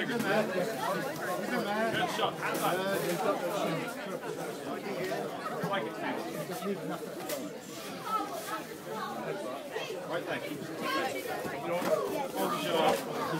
Good shot. Hands up. Like it. Right there. Keep hold the shot.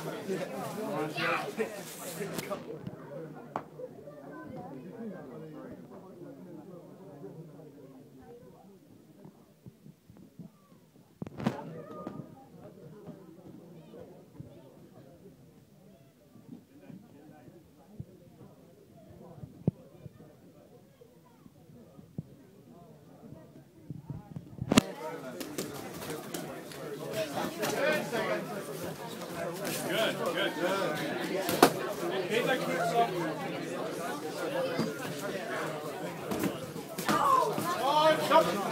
Good, good, good. Keep that keeps up. Oh, stop.